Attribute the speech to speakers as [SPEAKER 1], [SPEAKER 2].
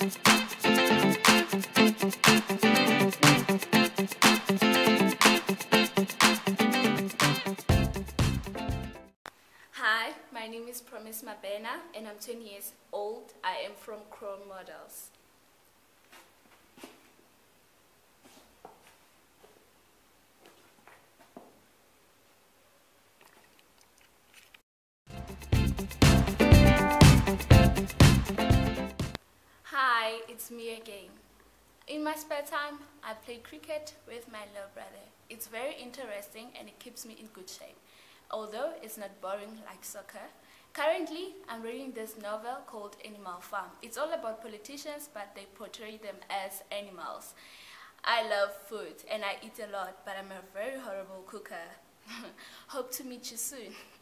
[SPEAKER 1] Hi, my name is BF94ProMab and I'm 20 years old. I am from Chrome Models. Hi, it's me again. In my spare time, I play cricket with my little brother. It's very interesting and it keeps me in good shape, although it's not boring like soccer. Currently, I'm reading this novel called Animal Farm. It's all about politicians, but they portray them as animals. I love food and I eat a lot, but I'm a very horrible cooker. Hope to meet you soon.